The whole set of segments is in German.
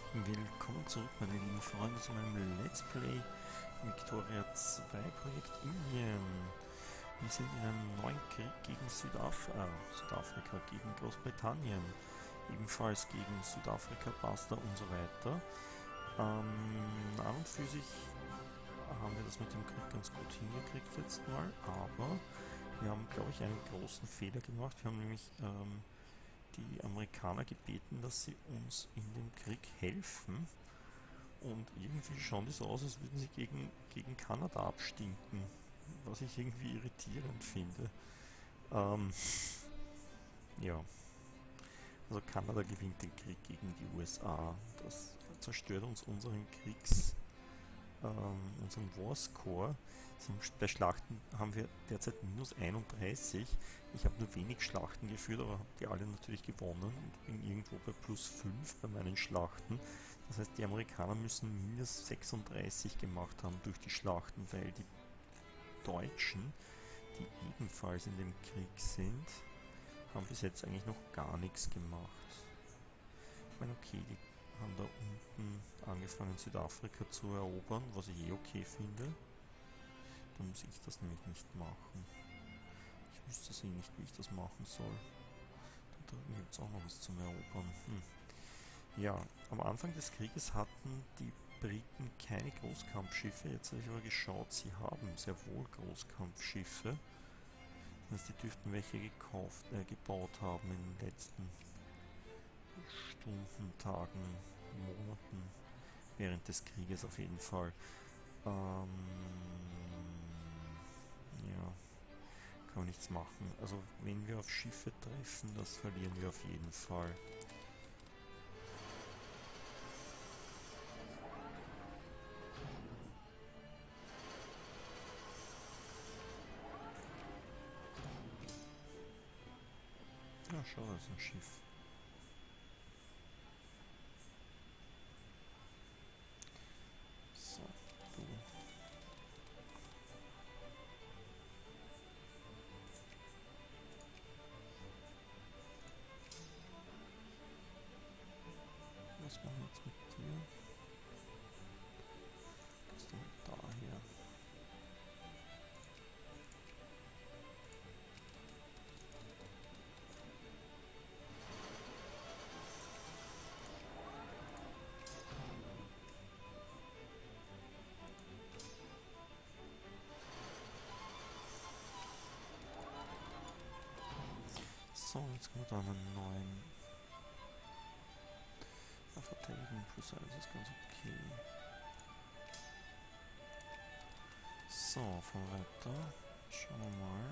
Willkommen zurück, meine lieben Freunde, zu meinem Let's Play Victoria 2 Projekt Indien. Wir sind in einem neuen Krieg gegen Südafrika, gegen Großbritannien, ebenfalls gegen Südafrika, Basta und so weiter. An und für sich haben wir das mit dem Krieg ganz gut hingekriegt jetzt mal, aber wir haben, glaube ich, einen großen Fehler gemacht. Wir haben nämlich die Amerikaner gebeten, dass sie uns in dem Krieg helfen. Und irgendwie schauen die so aus, als würden sie gegen Kanada abstinken. Was ich irgendwie irritierend finde. Ähm, ja, also Kanada gewinnt den Krieg gegen die USA. Das zerstört uns unseren War-Score. Bei Schlachten haben wir derzeit -31. Ich habe nur wenig Schlachten geführt, aber habe die alle natürlich gewonnen und bin irgendwo bei +5 bei meinen Schlachten. Das heißt, die Amerikaner müssen -36 gemacht haben durch die Schlachten, weil die Deutschen, die ebenfalls in dem Krieg sind, haben bis jetzt eigentlich noch gar nichts gemacht. Ich meine, okay, die haben da unten angefangen, Südafrika zu erobern, was ich okay finde. Dann muss ich das nämlich nicht machen. Ich wüsste es eh nicht, wie ich das machen soll. Da drüben gibt es auch noch was zum Erobern. Ja, am Anfang des Krieges hatten die Briten keine Großkampfschiffe. Jetzt habe ich aber geschaut, sie haben sehr wohl Großkampfschiffe. Das heißt, die dürften welche gebaut haben in den letzten Stunden, Tagen, Monaten, während des Krieges auf jeden Fall. Ähm, ja, kann man nichts machen. Also wenn wir auf Schiffe treffen, das verlieren wir auf jeden Fall. Ja, schau, da ist ein Schiff. So, du. Was machen wir jetzt mit dir? Das ist dann daher. So, jetzt kommt da einen neuen Verteidigung plus alles ist ganz okay. So, von weiter. Schauen wir mal.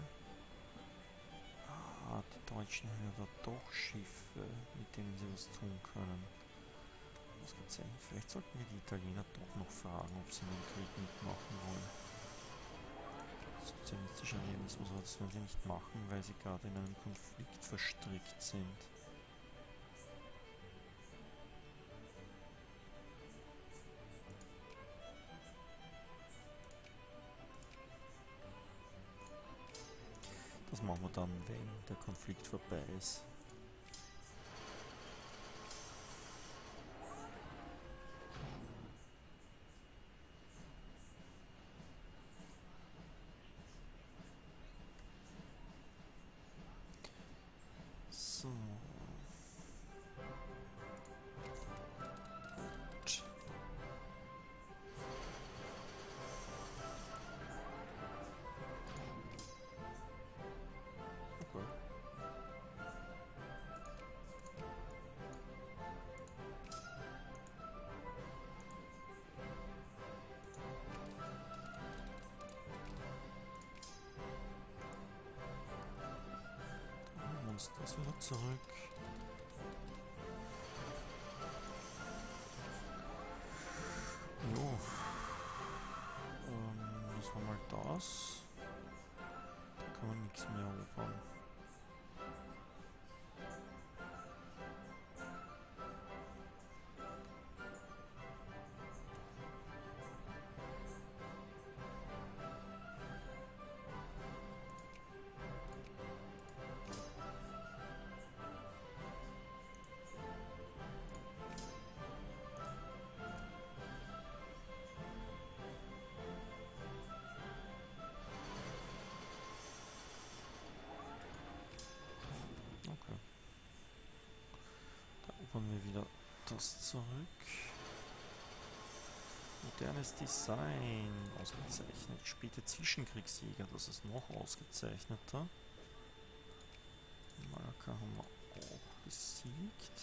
Ah, die Deutschen haben ja da doch Schiffe, mit denen sie was tun können. Was kann sein? Vielleicht sollten wir die Italiener doch noch fragen, ob sie in den Krieg mitmachen wollen. Sozialistischer Realismus, aber das werden sie nicht machen, weil sie gerade in einem Konflikt verstrickt sind. Das machen wir dann, wenn der Konflikt vorbei ist. So. Gut. Okay. Das wieder zurück. Jo. Das war mal das. Da kann man nichts mehr erobern. haben wir wieder das zurück. Modernes Design, ausgezeichnet. Späte Zwischenkriegsjäger, das ist noch ausgezeichneter. Malaka haben wir auch besiegt.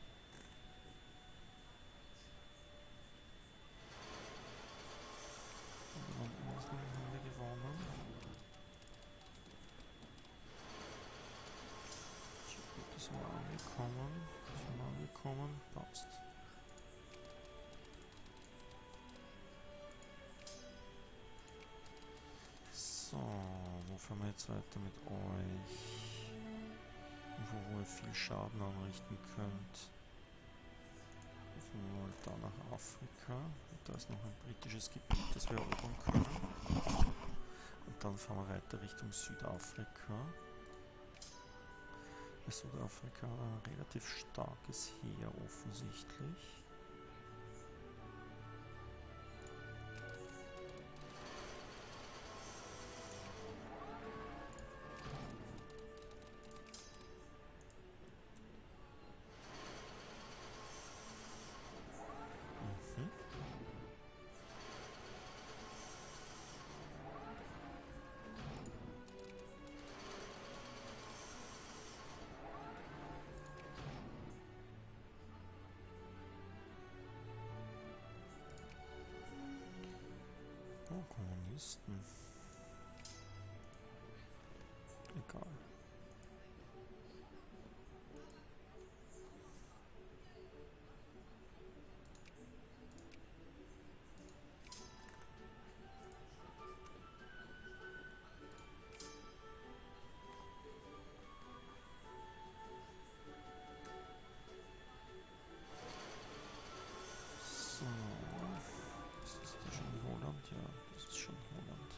Und Inseln haben wir gewonnen. Das sind wir angekommen. Passt. So, wo fahren wir jetzt weiter mit euch? Wo ihr viel Schaden anrichten könnt. Fahren wir mal da nach Afrika. Und da ist noch ein britisches Gebiet, das wir erobern können. Und dann fahren wir weiter Richtung Südafrika. Südafrika hat ein relativ starkes Heer offensichtlich. Oh, Kommunisten. Egal. So. Ist das da schon Holland? Ja, das ist schon Holland.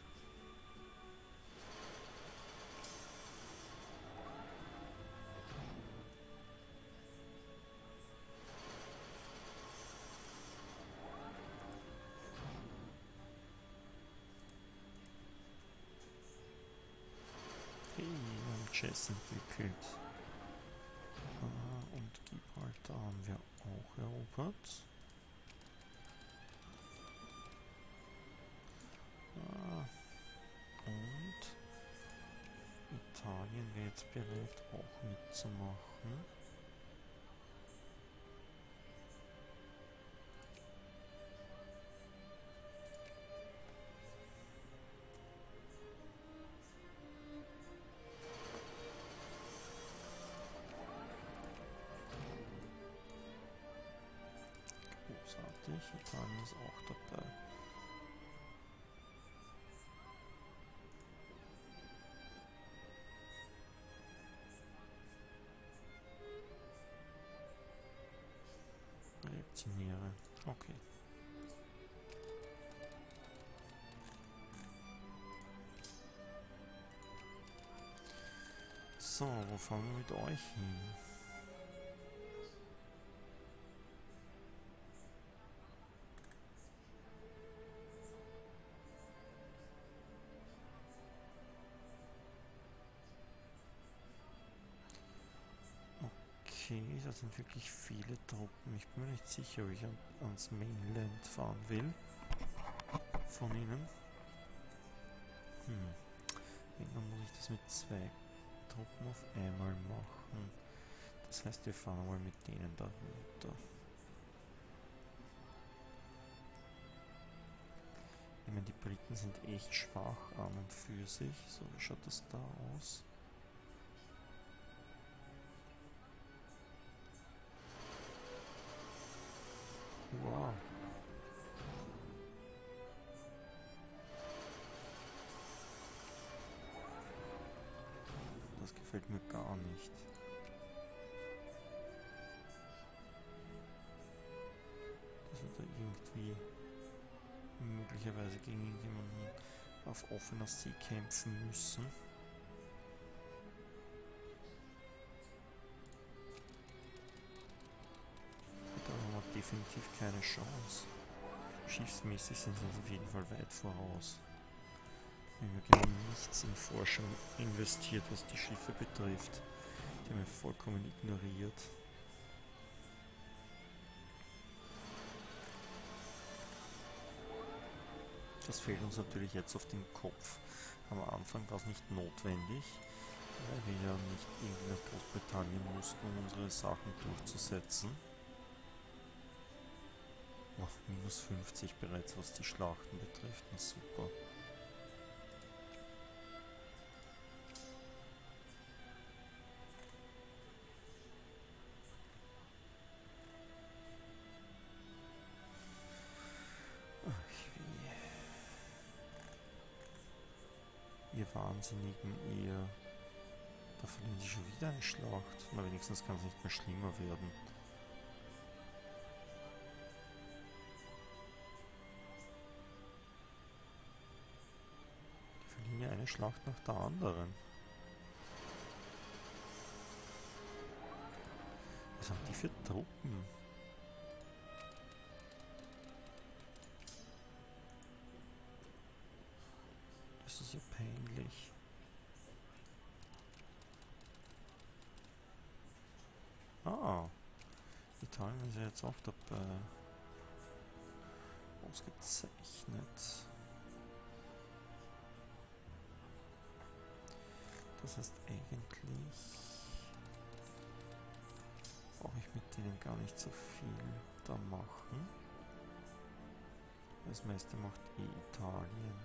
Hey, wir haben Chess entwickelt. Und Gibraltar haben wir auch erobert. Und Italien wäre jetzt bereit, auch mitzumachen. Großartig, Italien ist auch dabei. Reaktionäre, okay. So, wo fahren wir mit euch hin? Okay, da sind wirklich viele Truppen. Ich bin mir nicht sicher, ob ich ans Mainland fahren will. Von ihnen. Irgendwann muss ich das mit 2 Truppen auf einmal machen. Das heißt, wir fahren mal mit denen da runter. Ich meine, die Briten sind echt schwach an und für sich. So, wie schaut das da aus? Wow. Das gefällt mir gar nicht. Dass wir da irgendwie möglicherweise gegen jemanden auf offener See kämpfen müssen. Da haben wir definitiv keine Chance. Schiffsmäßig sind sie uns auf jeden Fall weit voraus. Wir haben ja genau nichts in Forschung investiert, was die Schiffe betrifft. Die haben wir vollkommen ignoriert. das fällt uns natürlich jetzt auf den Kopf. Am Anfang war es nicht notwendig, weil wir ja nicht irgendwie nach Großbritannien mussten, um unsere Sachen durchzusetzen. Oh, minus 50 bereits, was die Schlachten betrifft. Na super. Ihr Wahnsinnigen, ihr... Da verlieren sie schon wieder eine Schlacht. Na, wenigstens kann es nicht mehr schlimmer werden. Die verlieren ja eine Schlacht nach der anderen. Was haben die für Truppen? Das ist ja peinlich. Ah, Italien ist ja jetzt auch dabei. Ausgezeichnet. Das heißt, eigentlich brauche ich mit denen gar nicht so viel da machen. Das meiste macht eh Italien.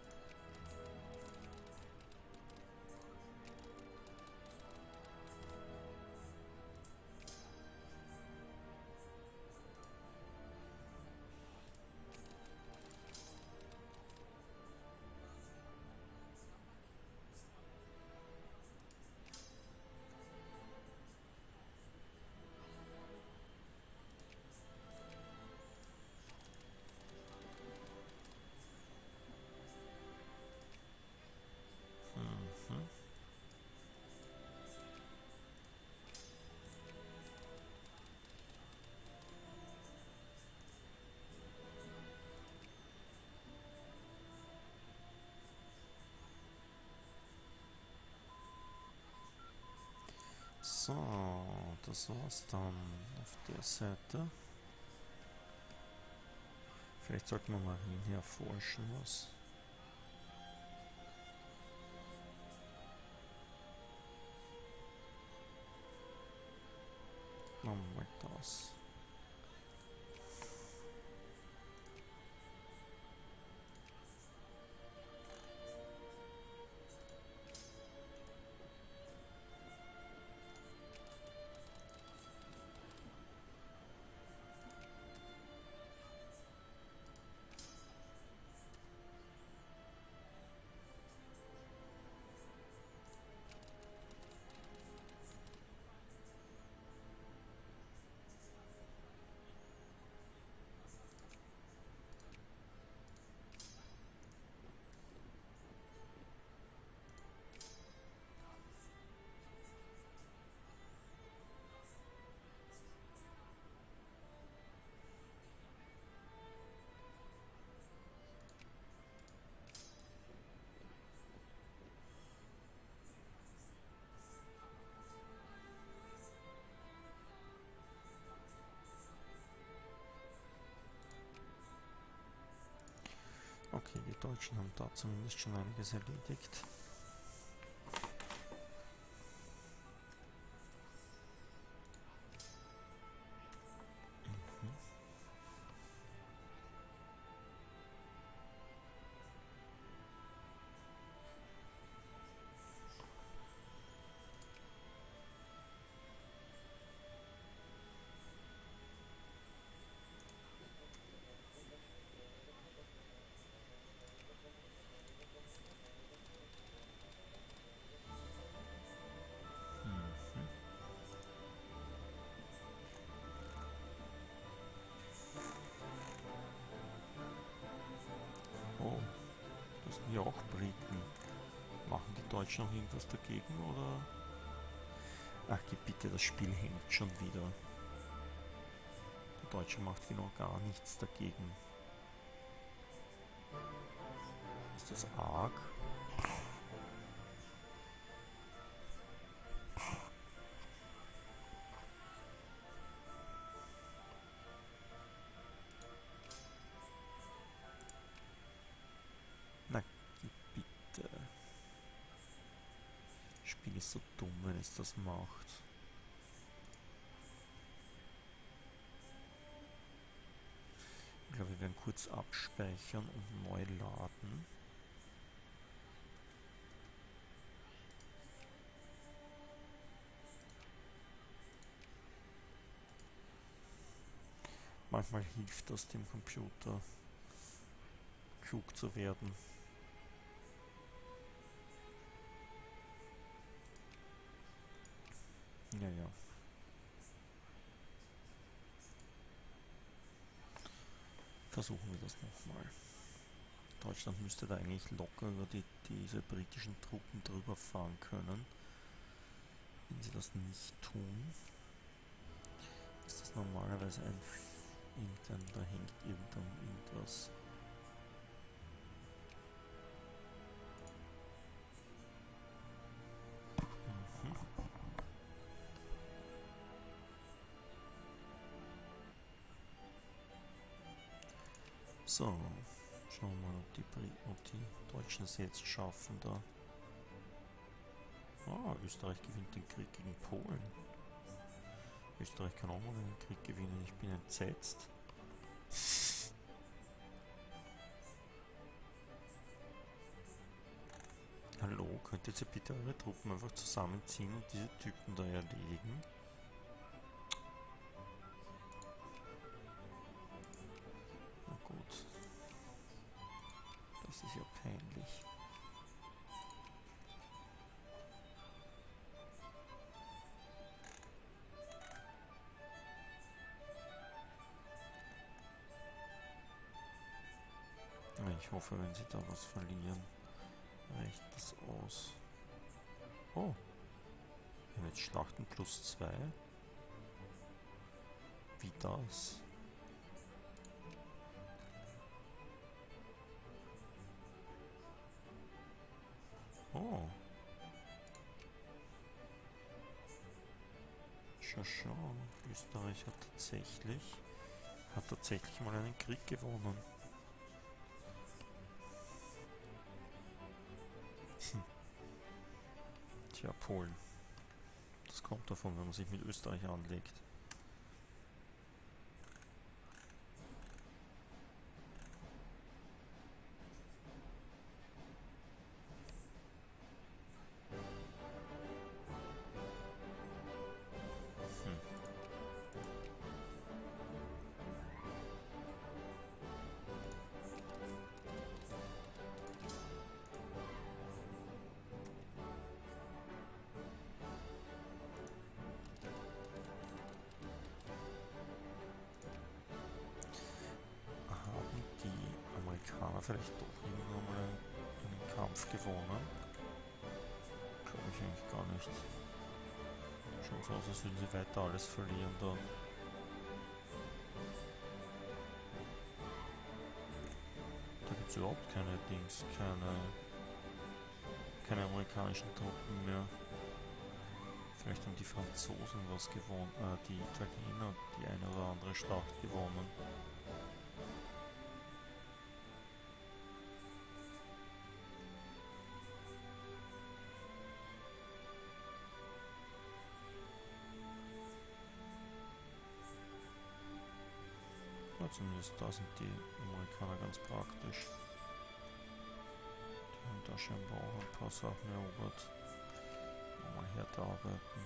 Mhm. So, das war's dann auf der Seite. Vielleicht sollten wir mal hin erforschen, was. Machen wir mal das. Okay, die Deutschen haben da zumindest schon einiges erledigt. Oh, das sind ja auch Briten. Machen die Deutschen noch irgendwas dagegen, oder? Ach, bitte, das Spiel hängt schon wieder. Der Deutsche macht genau gar nichts dagegen. Ist das arg? Ding ist so dumm, wenn es das macht. Ich glaube, wir werden kurz abspeichern und neu laden. Manchmal hilft das dem Computer, klug zu werden. Ja, ja. Versuchen wir das nochmal. Deutschland müsste da eigentlich locker über diese britischen Truppen drüber fahren können. Wenn sie das nicht tun, ist das normalerweise da hängt irgendwas. So, schauen wir mal, ob die Deutschen es jetzt schaffen da. Ah, Österreich gewinnt den Krieg gegen Polen. Österreich kann auch mal einen Krieg gewinnen, ich bin entsetzt. Hallo, könntet ihr bitte eure Truppen einfach zusammenziehen und diese Typen da erledigen? Na gut. Das ist ja peinlich. Ich hoffe, wenn sie da was verlieren, reicht das aus. Oh, wir haben jetzt Schlachten +2. Wie das? Oh. Schau. Österreich hat tatsächlich mal einen Krieg gewonnen. Tja, Polen. Das kommt davon, wenn man sich mit Österreich anlegt. Vielleicht doch irgendwann mal einen Kampf gewonnen. Glaube ich eigentlich gar nicht. Schaut so aus, als würden sie weiter alles verlieren da. Da gibt es überhaupt keine amerikanischen Truppen mehr. Vielleicht haben die Franzosen was gewonnen, die Italiener die eine oder andere Schlacht gewonnen. Zumindest da sind die Amerikaner ganz praktisch. Die haben da scheinbar auch ein paar Sachen erobert. Mal härter arbeiten.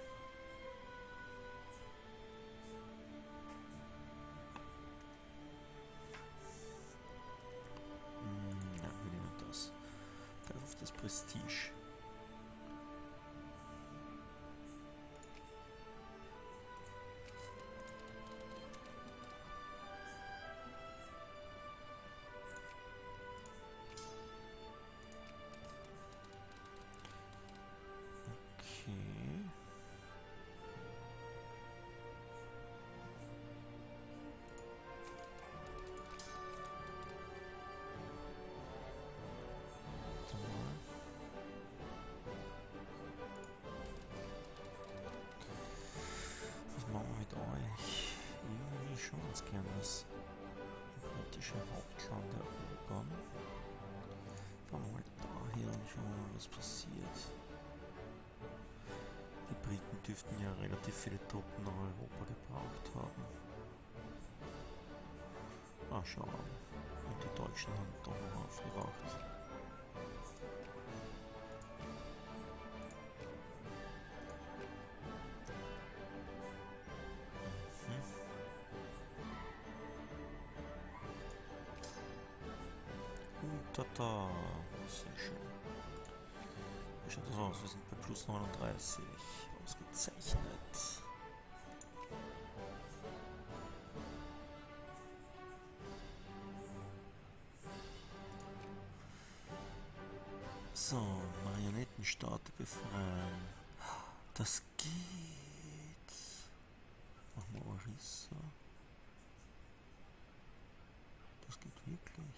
Ja, wir nehmen das. Vielleicht auf das Prestige. Schon ganz gern das britische Hauptland erobern. Fahren wir mal daher und schauen mal, was passiert. dürften ja relativ viele Truppen nach Europa gebraucht haben. Ah, schau an. Und die Deutschen haben doch noch aufgewacht. Tata, sehr schön. Wie schaut das aus? Wir sind bei plus 39. Ausgezeichnet. So, Marionettenstaat befreien. Das geht. Machen wir Orissa. Das geht wirklich.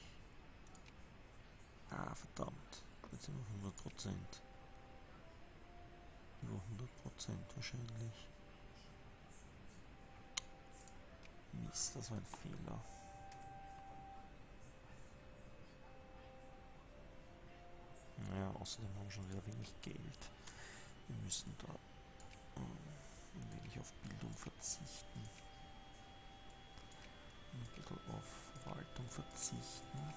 Ah, verdammt. Jetzt sind wir 100%. Über 100% wahrscheinlich. Mist, das war ein Fehler. Naja, außerdem haben wir schon wieder wenig Geld. Wir müssen da ein wenig auf Bildung verzichten. Ein bisschen auf Verwaltung verzichten.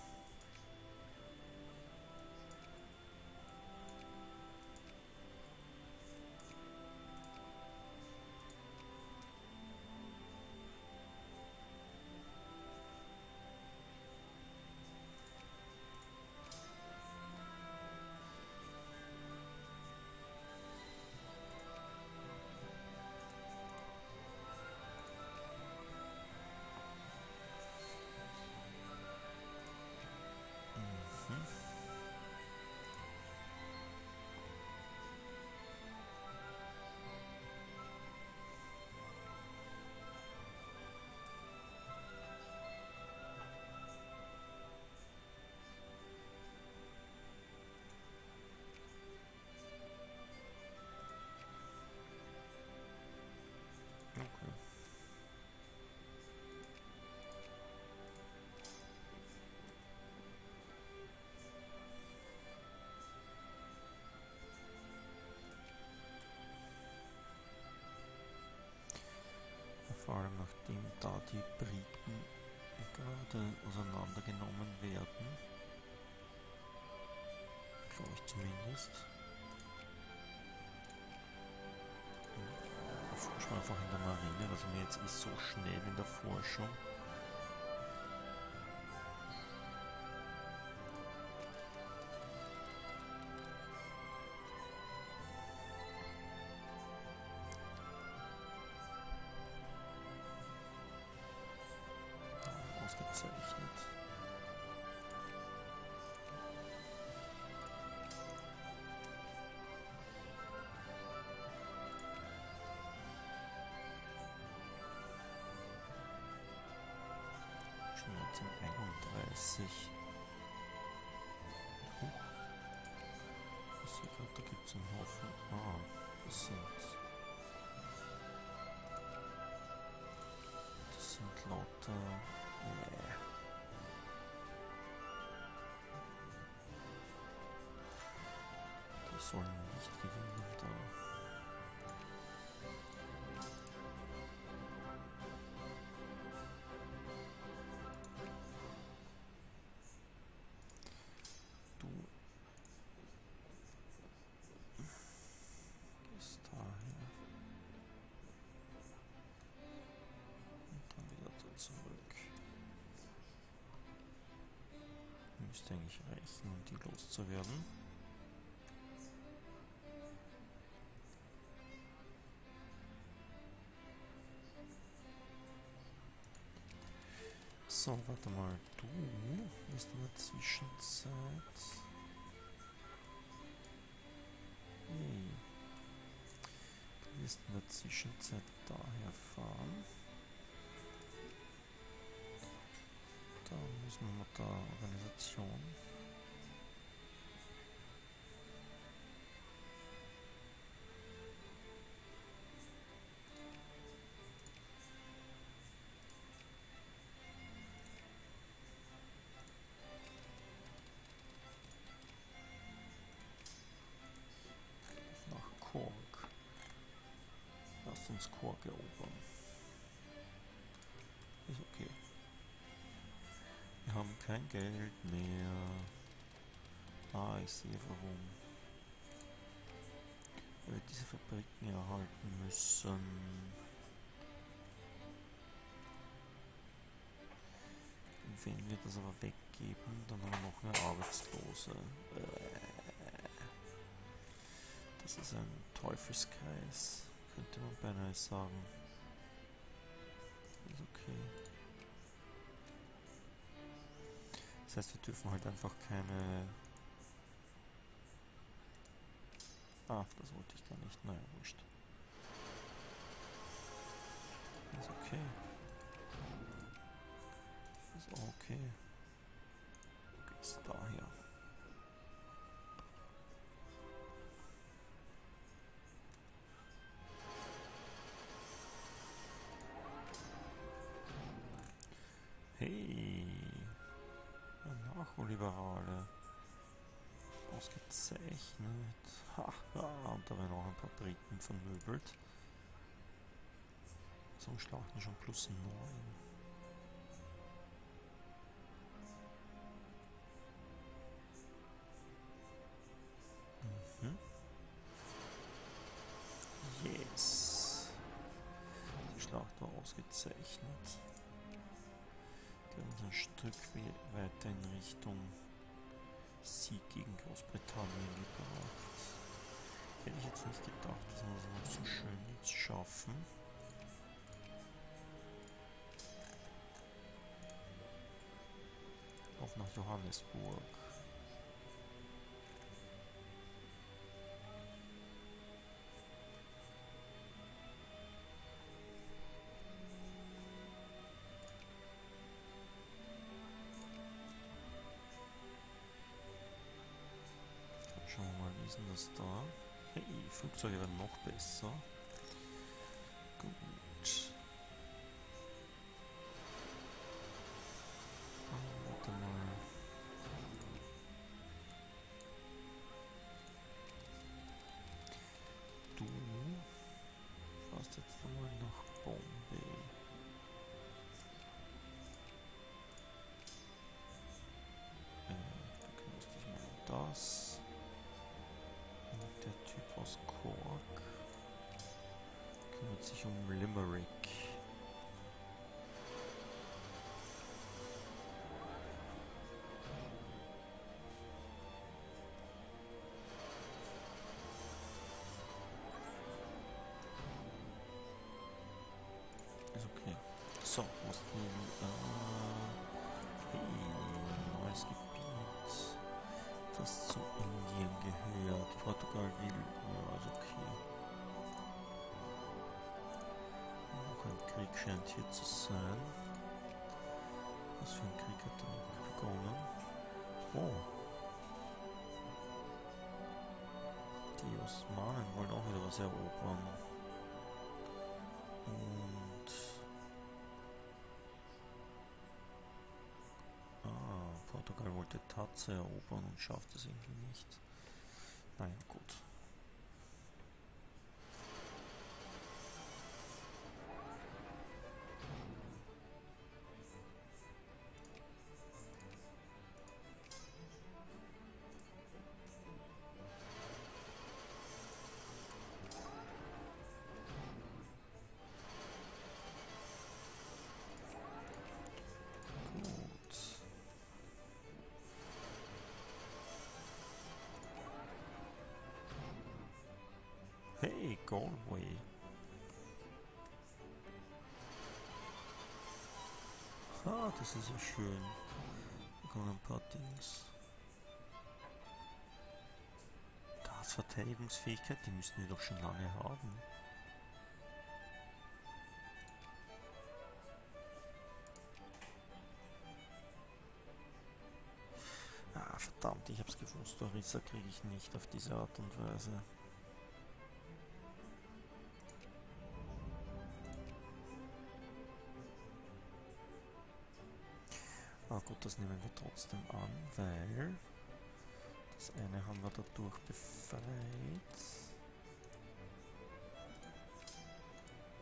Okay. Vor allem nachdem da die Briten gerade auseinandergenommen werden, glaube ich zumindest. Erforschen wir einfach in der Marine, was mir jetzt ist so schnell in der Forschung. Ausgezeichnet. Schon 1931. Ich sehe gerade, da gibt es einen Haufen. Ah, das sind lauter. Die sollen nicht gewinnen da. Du gehst daher. Und dann wieder da zurück. Müsste eigentlich reichen, um die loszuwerden. So, warte mal, du bist in der Zwischenzeit. Hey. Du wirst in der Zwischenzeit daher fahren. Da müssen wir mit der Organisation. Nach Kork. Rüstungskorps erobern. Ist okay. Wir haben kein Geld mehr. Ah, ich sehe warum. Weil wir diese Fabriken erhalten müssen. Und wenn wir das aber weggeben, dann haben wir noch mehr Arbeitslose. Das ist ein Teufelskreis, könnte man beinahe sagen. Ist okay. Das heißt, wir dürfen halt einfach keine... Ah, das wollte ich gar nicht. Naja, wurscht. Ist okay. Ist okay. Du gehst daher. Hey! Anarcho-Liberale. Ausgezeichnet. Haha, und da werden auch ein paar Briten vermöbelt. Zum Schlachten schon +9. Mhm. Yes! Die Schlacht war ausgezeichnet. Die haben uns ein Stück weiter in Richtung Sieg gegen Großbritannien gebracht. Hätte ich jetzt nicht gedacht, dass wir das noch so schön jetzt schaffen. Auf nach Johannesburg. Schauen wir mal, wie ist denn das da? Hey, Flugzeuge werden noch besser. Gut. Warte mal. Du fährst jetzt einmal nach Bombay. Du kümmerst dich mal um das. Und der Typ aus Cork kümmert sich um Limerick. Ist okay. So, was hey, neues Gebiet, das zu Indien gehört. Portugal will, ja, ist okay. Noch ein Krieg scheint hier zu sein. Was für ein Krieg hat er begonnen? Oh. Die Osmanen wollen auch wieder was erobern. Und... Portugal wollte Tatze erobern und schafft es irgendwie nicht. Naja, gut. Hey, Galway. Ah, das ist ja schön. Da kommen ein paar Dings. Das Verteidigungsfähigkeit, die müssten wir doch schon lange haben. Ah, verdammt, ich hab's gewusst. Orissa kriege ich nicht auf diese Art und Weise. Ah gut, das nehmen wir trotzdem an, weil das eine haben wir dadurch befreit.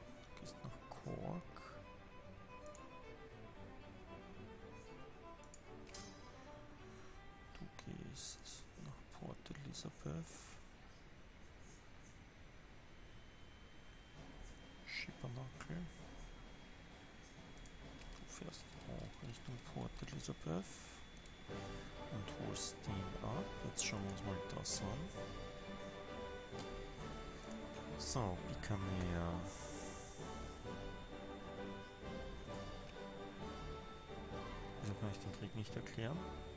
Elizabeth. Und holst den ab. Jetzt schauen wir uns mal das an. So, Bikanea. Wieso kann ich den Krieg nicht erklären?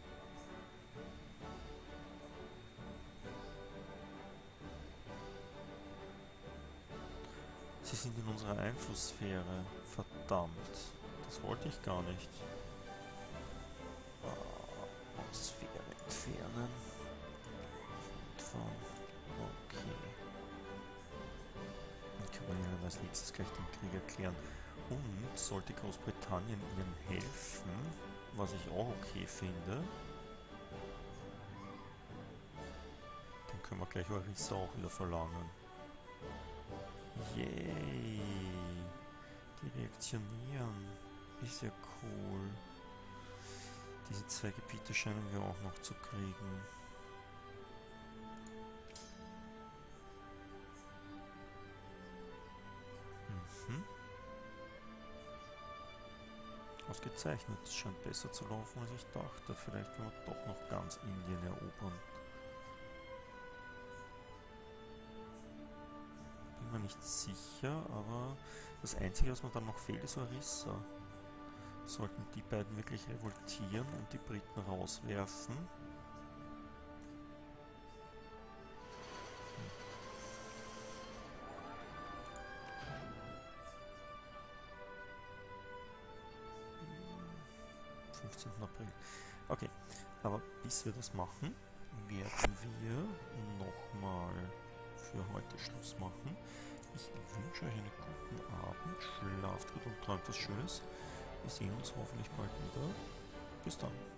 Sie sind in unserer Einflusssphäre. Verdammt. Das wollte ich gar nicht. Sphäre entfernen. Okay. Dann können wir ihnen als nächstes gleich den Krieg erklären. Und sollte Großbritannien ihnen helfen, was ich auch okay finde, dann können wir gleich Orissa auch wieder verlangen. Yay! Die reaktionieren. Ist ja cool. Diese 2 Gebiete scheinen wir auch noch zu kriegen. Ausgezeichnet. Es scheint besser zu laufen, als ich dachte. Vielleicht werden wir doch noch ganz Indien erobern. Bin mir nicht sicher, aber das Einzige, was mir dann noch fehlt, ist Orissa. Sollten die beiden wirklich revoltieren und die Briten rauswerfen. Hm. 15. April. Okay, aber bis wir das machen, werden wir nochmal für heute Schluss machen. Ich wünsche euch einen guten Abend, schlaft gut und träumt was Schönes. Wir sehen uns hoffentlich bald wieder. Bis dann.